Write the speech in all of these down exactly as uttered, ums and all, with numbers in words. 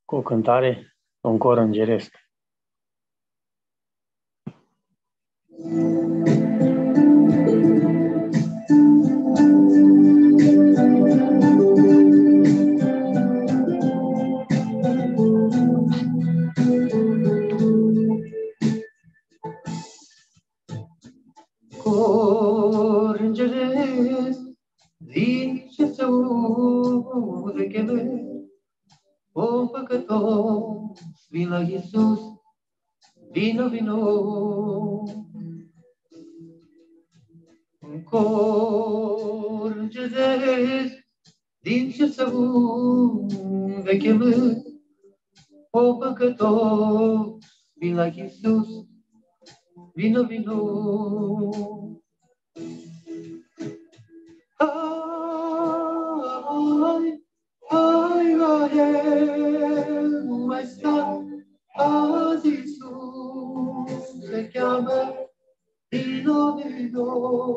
cu o cântare, un cor îngeresc. Cor îngeresc, din ce se aude chemări, om păcătos, vin la Iisus, vino, vino. Un cor îngeresc, din ce se aude chemări, om păcătos, vin la Iisus, vino, vino. Hai, hai la El, nu mai sta, azi Iisus se cheamă, vino, vino.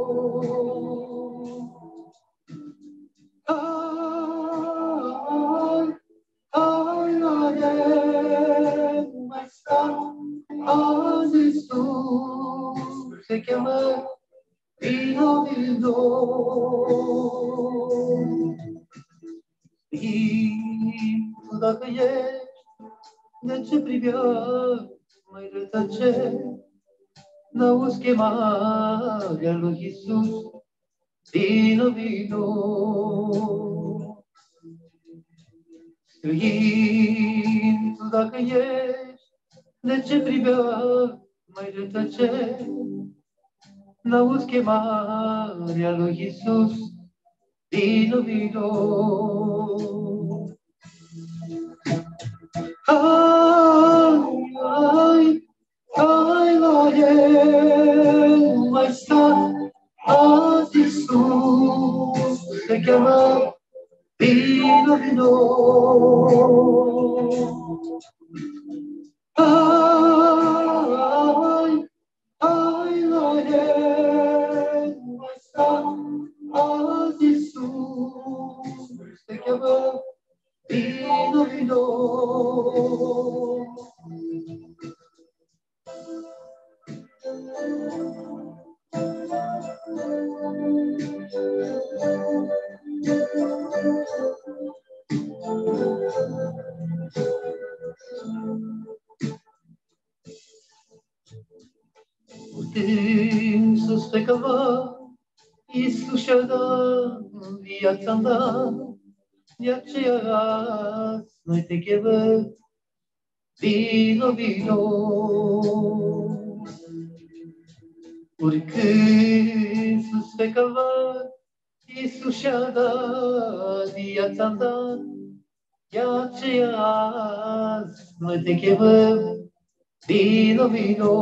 Hai, hai la El, nu mai sta, azi Iisus se cheamă, vino, vino. Timpul dacă ești, de ce privea mai rătăce? N-auzi chemarea lui Iisus, vino, vino. Sfântul dacă ești, de ce privea mai rătăce? N-auzi chemarea lui Iisus, vino, vino. Hai, hai, hai la El, nu mai sta, azi Iisus se cheamă, vino, vino. Hai, hai la El, nu mai sta, azi Iisus se cheamă, vino, vino. Putem să stai căva, Iisus și-a dat viața-n dat, de aceea noi te chemăm, vino, vino. Oricând sus pe calvar, Iisus și-a dat viața-n dat, de aceea noi te chemăm, vino, vino.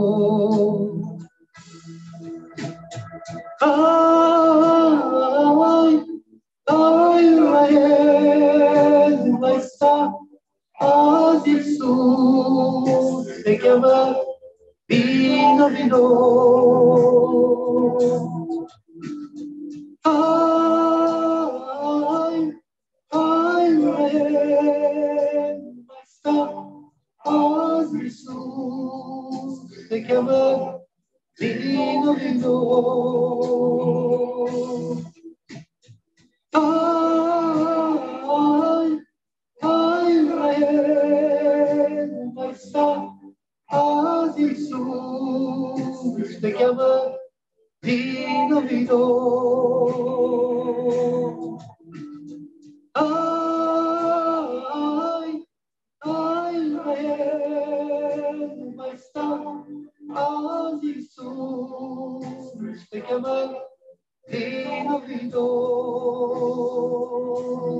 Hai, hai la El, nu mai sta, azi Iisus te cheamă, vino, vino. Hai, hai la El, nu mai sta, azi Iisus te cheamă, vino, vino. Hai, hai la El, nu mai sta, azi Iisus te cheamă, vino, vino. Hai, hai la El, nu mai sta, azi Iisus te cheamă, vino, vino.